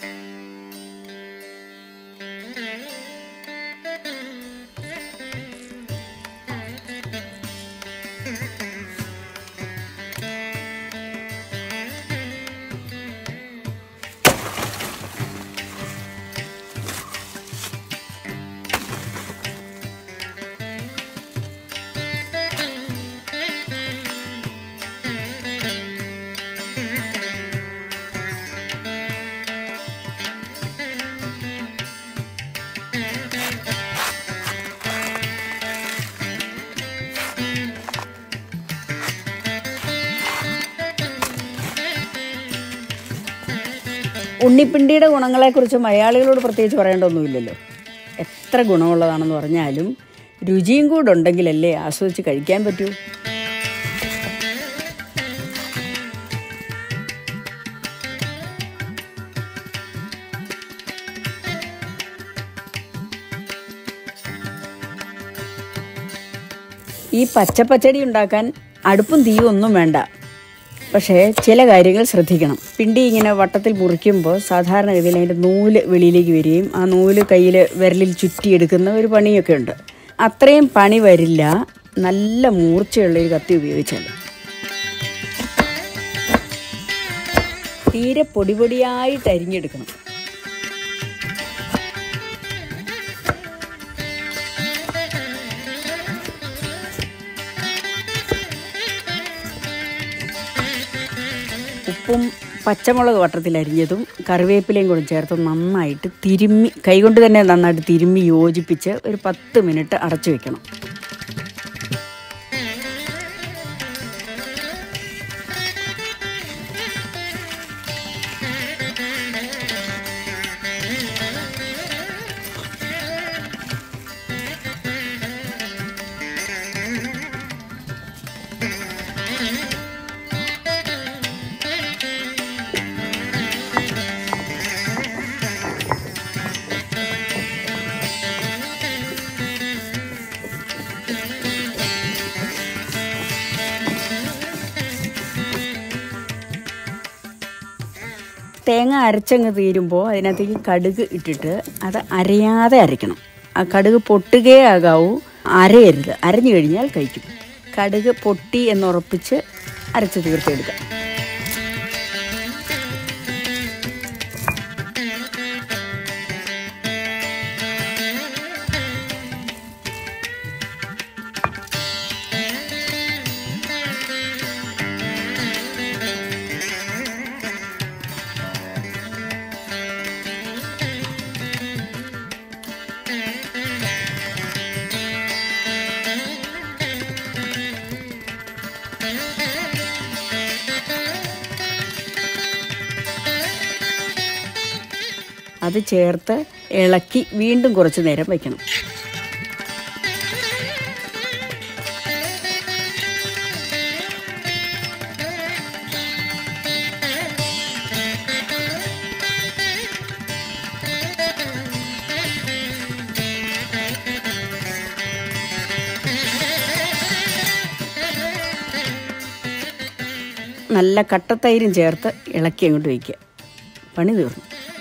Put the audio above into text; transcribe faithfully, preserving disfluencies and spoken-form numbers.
ഉണ്ണിപ്പിണ്ടിയുടെ ഗുണങ്ങളെക്കുറിച്ച് മലയാളികളോട് പ്രത്യേകിച്ച് പറയേണ്ടതൊന്നുമില്ലല്ലോ. എത്ര ഗുണമുള്ളതാണെന്ന് പറഞ്ഞാലും രുചിയും കൂടെ ഉണ്ടെങ്കിലല്ലേ ആസ്വദിച്ച് കഴിക്കാൻ പറ്റൂ. ഈ പച്ചപ്പച്ചടി ഉണ്ടാക്കാൻ അടുപ്പും തീയും ഒന്നും വേണ്ട. പക്ഷേ ചില കാര്യങ്ങൾ ശ്രദ്ധിക്കണം. പിണ്ടി ഇങ്ങനെ വട്ടത്തിൽ മുറിക്കുമ്പോൾ സാധാരണഗതിയിൽ അതിൻ്റെ നൂല് വെളിയിലേക്ക് വരികയും ആ നൂല് കയ്യിൽ വിരലിൽ ചുറ്റിയെടുക്കുന്ന ഒരു പണിയൊക്കെ ഉണ്ട്. അത്രയും പണി വരില്ല നല്ല മൂർച്ചയുള്ളൊരു കത്തി ഉപയോഗിച്ചാൽ. തീരെ പൊടി പൊടിയായിട്ട് അരിഞ്ഞെടുക്കണം. ഉപ്പും പച്ചമുളക് വട്ടത്തിൽ അരിഞ്ഞതും കറിവേപ്പിലയും കൂടി ചേർത്ത് നന്നായിട്ട് തിരുമ്മി കൈകൊണ്ട് തന്നെ നന്നായിട്ട് തിരുമ്മി യോജിപ്പിച്ച് ഒരു പത്ത് മിനിറ്റ് അടച്ചു വെക്കണം. തേങ്ങ അരച്ചങ്ങ് തീരുമ്പോൾ അതിനകത്തേക്ക് കടുക് ഇട്ടിട്ട് അത് അരയാതെ അരയ്ക്കണം. ആ കടുക് പൊട്ടുകയേ ആകാവൂ, അരയരുത്. അരഞ്ഞു കഴിഞ്ഞാൽ കഴിക്കും. കടുക് പൊട്ടി എന്നുറപ്പിച്ച് അരച്ച് തീർത്തെടുക്കാം. അത് ചേർത്ത് ഇളക്കി വീണ്ടും കുറച്ച് നേരം വയ്ക്കണം. നല്ല കട്ടത്തൈരും ചേർത്ത് ഇളക്കി അങ്ങോട്ട് വയ്ക്കുക. പണി തീർന്നു.